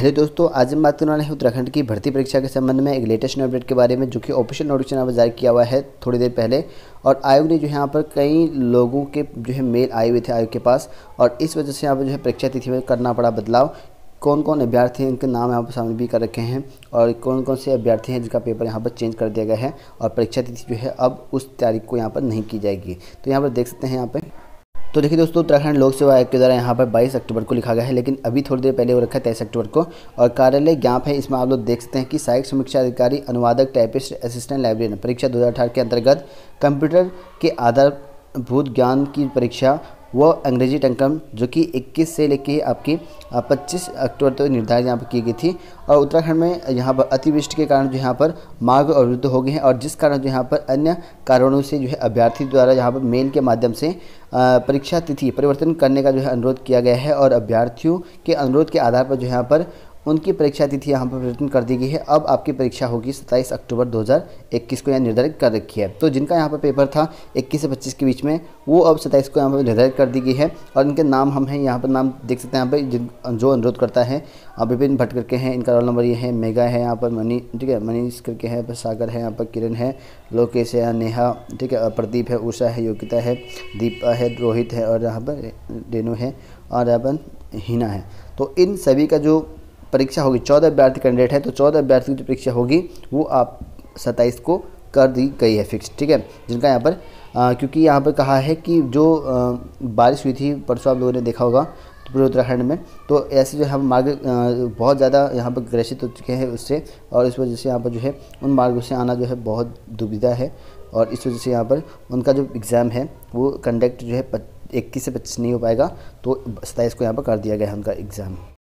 Hello दोस्तों, आज हम बात करने वाले हैं उत्तराखंड की भर्ती परीक्षा के संबंध में एक लेटेस्ट अपडेट के बारे में, जो कि ऑफिशियल नोटिफिकेशन यहाँ पर जारी किया हुआ है थोड़ी देर पहले। और आयोग ने जो है यहाँ पर कई लोगों के जो है मेल आए हुए थे आयोग के पास, और इस वजह से यहाँ पर जो है परीक्षा तिथि में करना पड़ा बदलाव। कौन कौन अभ्यर्थी हैं उनके नाम यहाँ पर शामिल भी कर रखे हैं, और कौन कौन से अभ्यर्थी हैं जिनका पेपर यहाँ पर चेंज कर दिया गया है, और परीक्षा तिथि जो है अब उस तारीख को यहाँ पर नहीं की जाएगी। तो यहाँ पर देख सकते हैं यहाँ पर। तो देखिए दोस्तों, उत्तराखंड लोक सेवा आयोग के द्वारा यहाँ पर 22 अक्टूबर को लिखा गया है, लेकिन अभी थोड़ी देर पहले वो रखा है 23 अक्टूबर को। और कार्यालय ज्ञाप है, इसमें आप लोग देख सकते हैं कि सहायक समीक्षा अधिकारी, अनुवादक, टाइपिस्ट, असिस्टेंट लाइब्रेरियन परीक्षा 2018 के अंतर्गत कंप्यूटर के आधारभूत ज्ञान की परीक्षा वो अंग्रेजी टंकम, जो कि 21 से लेके आपकी 25 अक्टूबर तक निर्धारित यहाँ पर की गई थी। और उत्तराखंड में यहाँ पर अतिवृष्टि के कारण जो यहाँ पर मार्ग अवरुद्ध हो गए हैं, और जिस कारण जो यहाँ पर अन्य कारणों से जो है अभ्यर्थी द्वारा यहाँ पर मेल के माध्यम से परीक्षा तिथि परिवर्तन करने का जो है अनुरोध किया गया है। और अभ्यर्थियों के अनुरोध के आधार पर जो यहाँ पर उनकी परीक्षा तिथि यहाँ पर परिवर्तन कर दी गई है। अब आपकी परीक्षा होगी 27 अक्टूबर 2021 को यहाँ निर्धारित कर रखी है। तो जिनका यहाँ पर पेपर था 21 से 25 के बीच में, वो अब 27 को यहाँ पर निर्धारित कर दी गई है। और इनके नाम हम हैं यहाँ पर, नाम देख सकते हैं यहाँ पर। जो अनुरोध करता है विपिन भट्ट करके हैं, इनका रोल नंबर ये है। मेगा है यहाँ पर, मनी, ठीक है, मनीष करके है, पर सागर है यहाँ पर, किरण है, लोकेश है, नेहा, ठीक है, प्रदीप है, उषा है, योगिता है, दीपा है, रोहित है, और यहाँ पर रेनू है, और यहाँ पर हिना है। तो इन सभी का जो परीक्षा होगी, 14 अभ्यर्थी कैंडिडेट है, तो 14 अभ्यर्थी की परीक्षा होगी वो आप 27 को कर दी गई है फिक्स, ठीक है। जिनका यहाँ पर क्योंकि यहाँ पर कहा है कि जो बारिश हुई थी परसों, आप लोगों ने देखा होगा तो पूरे उत्तराखंड में, तो ऐसे जो है मार्ग बहुत ज़्यादा यहाँ पर ग्रसित हो चुके हैं उससे, और इस वजह से यहाँ पर जो है उन मार्गों से आना जो है बहुत दुविधा है। और इस वजह से यहाँ पर उनका जो एग्ज़ाम है वो कंडक्ट जो है 21 से 25 नहीं हो पाएगा, तो 27 को यहाँ पर कर दिया गया है उनका एग्ज़ाम।